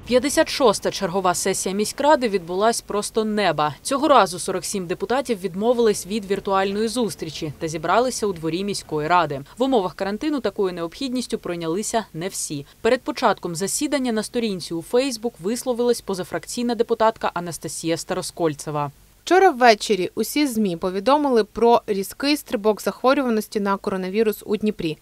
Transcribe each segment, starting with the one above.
56-та чергова сесія міськради відбулась просто неба. Цього разу 47 депутатів відмовились від віртуальної зустрічі та зібралися у дворі міської ради. В умовах карантину такою необхідністю пройнялися не всі. Перед початком засідання на сторінці у Фейсбук висловилась позафракційна депутатка Анастасія Староскольцева. Вчора ввечері усі ЗМІ повідомили про різкий стрибок захворюваності на коронавірус у Дніпрі.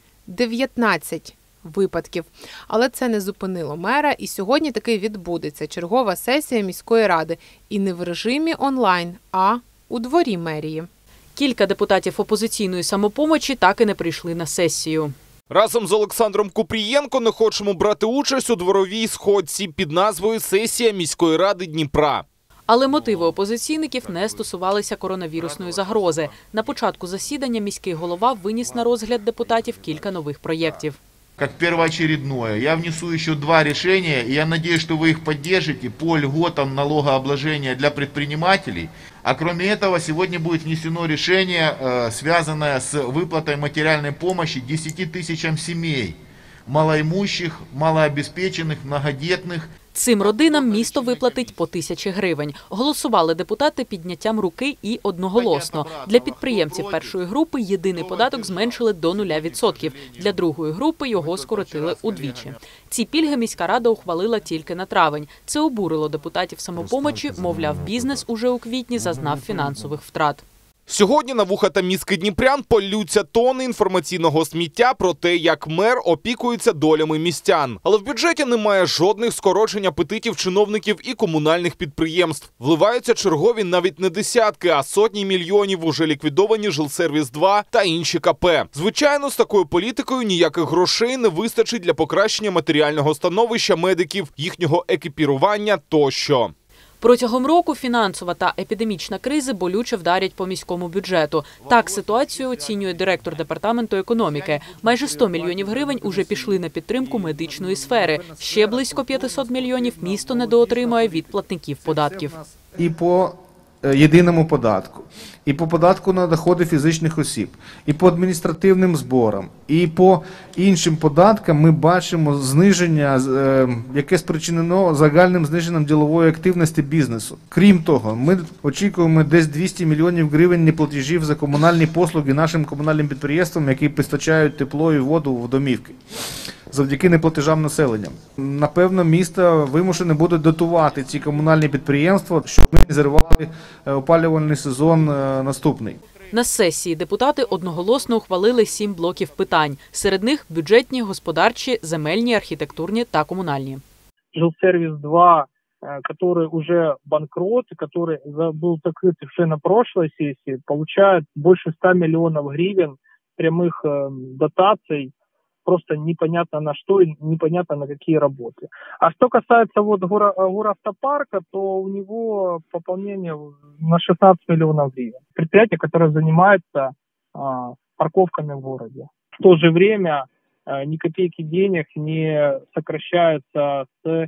19 випадків. Але це не зупинило мера, і сьогодні таки відбудеться чергова сесія міської ради. І не в режимі онлайн, а у дворі мерії. Кілька депутатів опозиційної самопомочі так і не прийшли на сесію. Разом з Олександром Купрієнко не хочемо брати участь у дворовій сходці під назвою «Сесія міської ради Дніпра». Але мотиви опозиційників не стосувалися коронавірусної загрози. На початку засідання міський голова виніс на розгляд депутатів кілька нових проєктів. Как первоочередное, я внесу еще 2 решения, и я надеюсь, что вы их поддержите по льготам налогообложения для предпринимателей. А кроме этого, сегодня будет внесено решение, связанное с выплатой материальной помощи 10 тысячам семей, малоимущих, малообеспеченных, многодетных. Цим родинам місто виплатить по 1000 гривень. Голосували депутати підняттям руки і одноголосно. Для підприємців першої групи єдиний податок зменшили до 0%. Для другої групи його скоротили удвічі. Ці пільги міська рада ухвалила тільки на травень. Це обурило депутатів самопомочі, мовляв, бізнес уже у квітні зазнав фінансових втрат. Сьогодні на вуха та мізки дніпрян полються тони інформаційного сміття про те, як мер опікується долями містян. Але в бюджеті немає жодних скорочень апетитів чиновників і комунальних підприємств. Вливаються чергові навіть не десятки, а сотні мільйонів уже ліквідовані Жилсервіс-2 та інші КП. Звичайно, з такою політикою ніяких грошей не вистачить для покращення матеріального становища медиків, їхнього екіпірування тощо. Протягом року фінансова та епідемічна кризи болюче вдарять по міському бюджету. Так ситуацію оцінює директор департаменту економіки. Майже 100 мільйонів гривень уже пішли на підтримку медичної сфери. Ще близько 500 мільйонів місто недоотримує від платників податків. І по єдиному податку, і по податку на доходи фізичних осіб, і по адміністративним зборам, і по іншим податкам ми бачимо зниження, яке спричинено загальним зниженням ділової активності бізнесу. Крім того, ми очікуємо десь 200 мільйонів гривень неплатежів за комунальні послуги нашим комунальним підприємствам, які постачають тепло і воду в домівки, завдяки неплатежам населення. Напевно, місто вимушене буде дотувати ці комунальні підприємства, щоб ми не зірвали опалювальний сезон наступний. На сесії депутати одноголосно ухвалили 7 блоків питань. Серед них бюджетні, господарчі, земельні, архітектурні та комунальні. Жилсервис-2, который уже банкрот, который был закрыт еще на прошлой сессии, получает больше 100 миллионов гривен прямых дотаций. Просто непонятно на что и непонятно на какие работы. А что касается вот горавтопарка, то у него пополнение на 16 миллионов гривен. Предприятие, которое занимается парковками в городе. В то же время ни копейки денег не сокращается с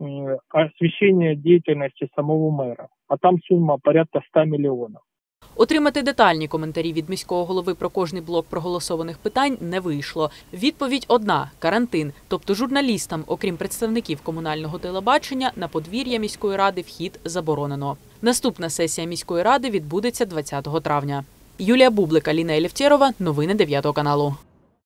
освещения деятельности самого мэра. А там сумма порядка 100 миллионов. Отримати детальні коментарі від міського голови про кожний блок проголосованих питань не вийшло. Відповідь одна – карантин. Тобто журналістам, окрім представників комунального телебачення, на подвір'я міської ради вхід заборонено. Наступна сесія міської ради відбудеться 20 травня. Юлія Бублик, Аліна Елефтєрова. Новини 9 каналу.